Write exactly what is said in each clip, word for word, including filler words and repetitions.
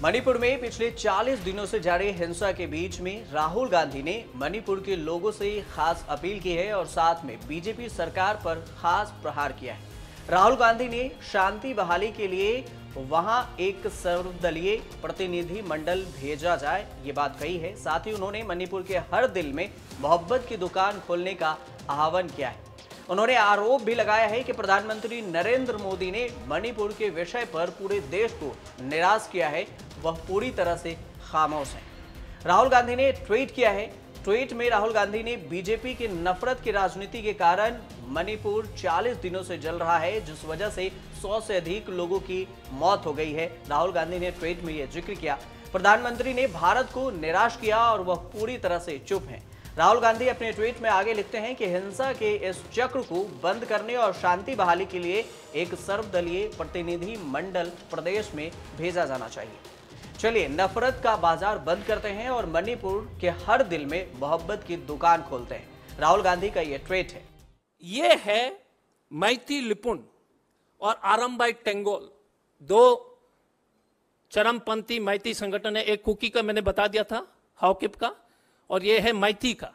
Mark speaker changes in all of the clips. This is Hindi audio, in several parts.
Speaker 1: मणिपुर में पिछले चालीस दिनों से जारी हिंसा के बीच में राहुल गांधी ने मणिपुर के लोगों से खास अपील की है और साथ में बीजेपी सरकार पर खास प्रहार किया है। राहुल गांधी ने शांति बहाली के लिए वहां एक सर्वदलीय प्रतिनिधि मंडल भेजा जाए, ये बात कही है। साथ ही उन्होंने मणिपुर के हर दिल में मोहब्बत की दुकान खोलने का आह्वान किया है। उन्होंने आरोप भी लगाया है कि प्रधानमंत्री नरेंद्र मोदी ने मणिपुर के विषय पर पूरे देश को निराश किया है, वह पूरी तरह से खामोश है। राहुल गांधी ने ट्वीट किया है। ट्वीट में राहुल गांधी ने बीजेपी की नफरत की राजनीति के कारण मणिपुर चालीस दिनों से जल रहा है, जिस वजह से सौ से अधिक लोगों की मौत हो गई है। राहुल गांधी ने ट्वीट में यह जिक्र किया, प्रधानमंत्री ने भारत को निराश किया और वह पूरी तरह से चुप हैं। राहुल गांधी अपने ट्वीट में आगे लिखते हैं कि हिंसा के इस चक्र को बंद करने और शांति बहाली के लिए एक सर्वदलीय प्रतिनिधि मंडल प्रदेश में भेजा जाना चाहिए। चलिए नफरत का बाजार बंद करते हैं और मणिपुर के हर दिल में मोहब्बत की दुकान खोलते हैं। राहुल गांधी का यह ट्वीट है।
Speaker 2: ये है मैती लिपुन और आरंबाई टेंगोल, दो चरमपंथी मैती संगठन है। एक कुकी का मैंने बता दिया था, हाउकिप का, और ये है मैती का।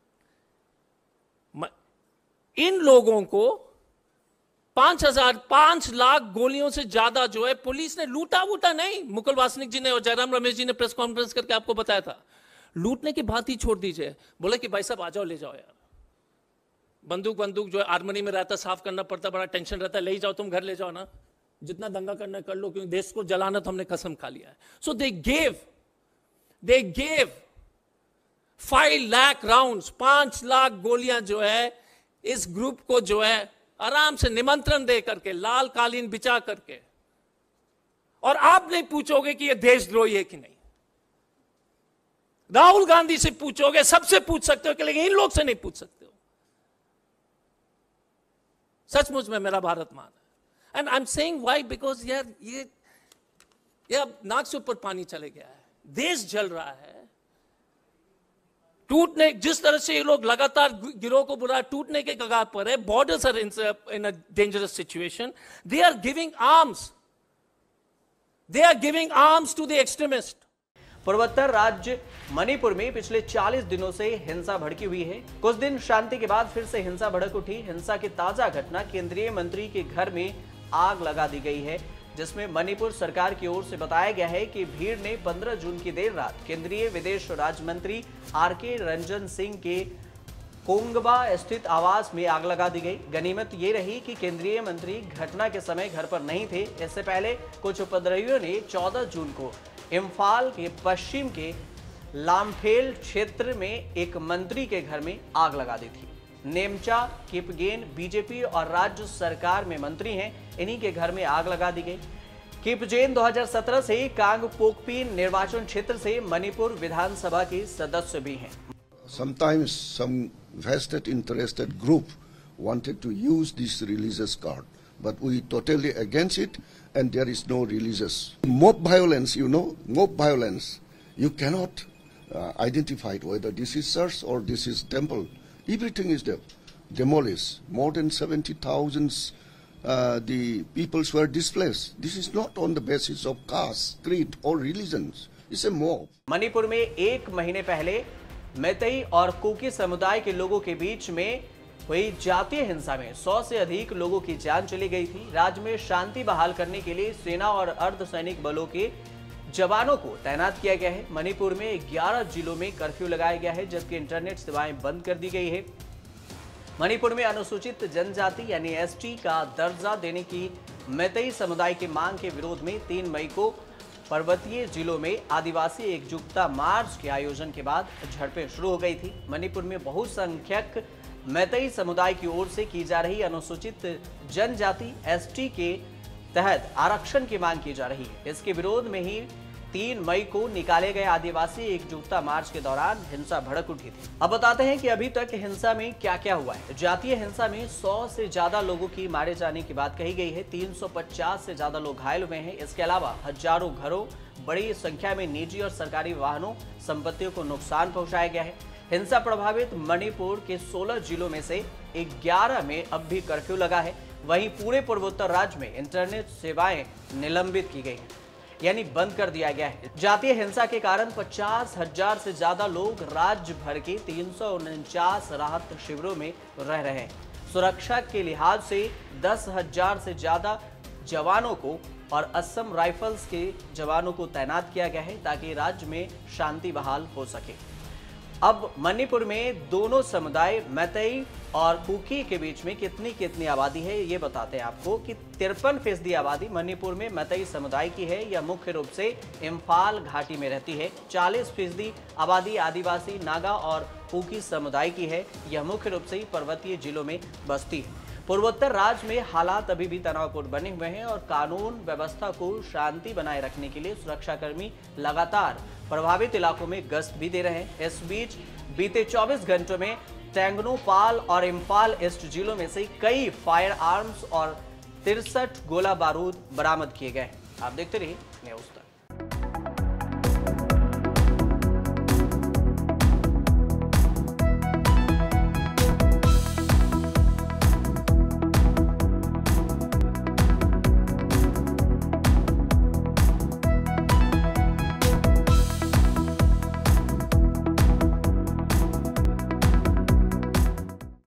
Speaker 2: इन लोगों को पांच हजार पांच लाख गोलियों से ज्यादा जो है पुलिस ने लूटा वूटा नहीं। मुकुल वासनिक जी ने और जयराम रमेश जी ने प्रेस कॉन्फ्रेंस करके आपको बताया था। लूटने की बात ही छोड़ दीजिए, बोले कि भाई साहब आ जाओ, ले जाओ यार। बंदूक बंदूक जो है आर्मनी में रहता, साफ करना पड़ता, बड़ा टेंशन रहता है। ले जाओ, तुम घर ले जाओ ना, जितना दंगा करना कर लो, क्योंकि देश को जलाना तो हमने कसम खा लिया है। So they gave they gave five lakh rounds, पांच लाख गोलियां जो है इस ग्रुप को जो है आराम से निमंत्रण दे करके, लाल कालीन बिछा करके। और आप नहीं पूछोगे कि ये देशद्रोही है कि नहीं। राहुल गांधी से पूछोगे, सबसे पूछ सकते हो, लेकिन इन लोग से नहीं पूछ सकते हो। सचमुच में मेरा भारत मान है। And I am saying why, because यार ये ये अब नाक से ऊपर पानी चले गया है, देश जल रहा है। टूटने, जिस तरह से ये लोग लगातार गिरोह को बुला टूटने के कगार पर है, borders are in a dangerous situation, they are giving arms they are giving arms to the extremist.
Speaker 1: पूर्वोत्तर राज्य मणिपुर में पिछले चालीस दिनों से हिंसा भड़की हुई है। कुछ दिन शांति के बाद फिर से हिंसा भड़क उठी। हिंसा की ताजा घटना केंद्रीय मंत्री के घर में आग लगा दी गई है, जिसमें मणिपुर सरकार की ओर से बताया गया है कि भीड़ ने पंद्रह जून की देर रात केंद्रीय विदेश राज्य मंत्री आर के रंजन सिंह के कोंगबा स्थित आवास में आग लगा दी गई। गनीमत ये रही कि केंद्रीय मंत्री घटना के समय घर पर नहीं थे। इससे पहले कुछ उपद्रवियों ने चौदह जून को इम्फाल के पश्चिम के लामफेल क्षेत्र में एक मंत्री के घर में आग लगा दी थी। नेमचा किपगेन बीजेपी और राज्य सरकार में मंत्री हैं, इन्हीं के घर में आग लगा दी गई। किपजेन दो हज़ार सत्रह से कांगपोकपी निर्वाचन क्षेत्र से मणिपुर विधानसभा के सदस्य भी हैं।
Speaker 3: Sometimes some vested interested group wanted to use this religious card, but we totally against it, and there is no religious mob violence. You know, mob violence. You cannot uh, identify whether this is church or this is temple. Everything is there. Demolished. More than seventy thousand uh, the peoples were displaced. This is not on the basis of caste, creed or religions. It's a mob.
Speaker 1: Manipur में एक महीने पहले मैतेई और कुकी समुदाय के लोगों के बीच में हुई जातीय हिंसा में सौ से अधिक लोगों की जान चली गई थी। राज्य में शांति बहाल करने के लिए सेना और अर्धसैनिक बलों के जवानों को तैनात किया गया है। मणिपुर में ग्यारह जिलों में कर्फ्यू लगाया गया है, जबकि इंटरनेट सेवाएं बंद कर दी गई है। मणिपुर में अनुसूचित जनजाति यानी एसटी का दर्जा देने की मैतेई समुदाय की मांग के विरोध में तीन मई को पर्वतीय जिलों में आदिवासी एकजुटता मार्च के आयोजन के बाद झड़पें शुरू हो गई थी। मणिपुर में बहुसंख्यक मैतेई समुदाय की ओर से की जा रही अनुसूचित जनजाति एसटी के तहत आरक्षण की मांग की जा रही है। इसके विरोध में ही तीन मई को निकाले गए आदिवासी एकजुटता मार्च के दौरान हिंसा भड़क उठी थी। अब बताते हैं कि अभी तक हिंसा में क्या क्या हुआ है। जातीय हिंसा में सौ से ज्यादा लोगों की मारे जाने की बात कही गई है। तीन सौ पचास से ज्यादा लोग घायल हुए हैं। इसके अलावा हजारों घरों, बड़ी संख्या में निजी और सरकारी वाहनों, संपत्तियों को नुकसान पहुंचाया गया है। हिंसा प्रभावित मणिपुर के सोलह जिलों में से ग्यारह में अब भी कर्फ्यू लगा है। वहीं पूरे पूर्वोत्तर राज्य में इंटरनेट सेवाएं निलंबित की गई हैं। यानी बंद कर दिया गया है। जातीय हिंसा के कारण पचास हजार से ज्यादा लोग राज्य भर के तीन सौ उनचास राहत शिविरों में रह रहे हैं। सुरक्षा के लिहाज से दस हजार से ज्यादा जवानों को और असम राइफल्स के जवानों को तैनात किया गया है ताकि राज्य में शांति बहाल हो सके। अब मणिपुर में दोनों समुदाय मैतेई और कुकी के बीच में कितनी कितनी आबादी है ये बताते हैं आपको कि तिरपन फीसदी आबादी मणिपुर में मैतेई समुदाय की है। यह मुख्य रूप से इम्फाल घाटी में रहती है। चालीस फीसदी आबादी आदिवासी नागा और कुकी समुदाय की है। यह मुख्य रूप से पर्वतीय जिलों में बसती है। पूर्वोत्तर राज्य में हालात अभी भी तनावपूर्ण बने हुए हैं और कानून व्यवस्था को शांति बनाए रखने के लिए सुरक्षाकर्मी लगातार प्रभावित इलाकों में गश्त भी दे रहे हैं। इस बीच बीते चौबीस घंटों में टेंगनोपाल और इम्फाल ईस्ट जिलों में से कई फायर आर्म्स और तिरसठ गोला बारूद बरामद किए गए। आप देखते रहिए न्यूज़ तक।